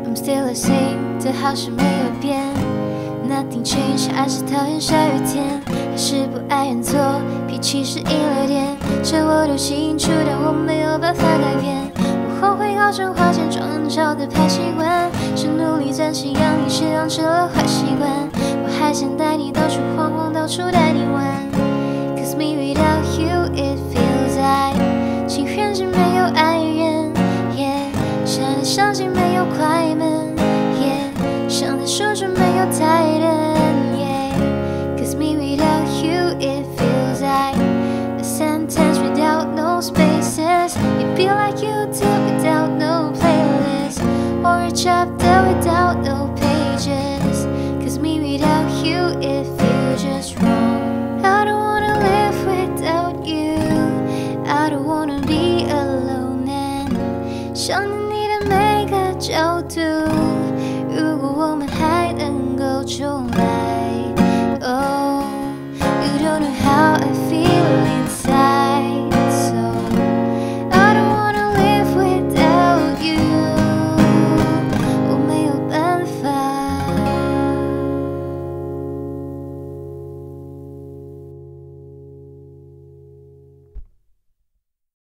I'm still the same， 这好事没有变。Nothing changed， 还是讨厌下雨天，还是不爱认错，脾气是硬了点。这我都清楚，但我没有办法改变。我后悔好像花钱装脚的坏习惯，是努力暂时养你，却养成了坏习惯。我还想带你到处晃晃，到处带你玩。Cause me without you it feels like 情人节没有爱人 ，Yeah， 想的相信没有快门 ，Yeah， 想的说着没有太冷 ，Yeah，Cause me without you it feels like a sentence without no spaces. It feel like you do without no playlist, or a chapter without no pages. Cause me without you it feels just wrong. I don't wanna live without you. I don't wanna be alone and 想念你的每个角度。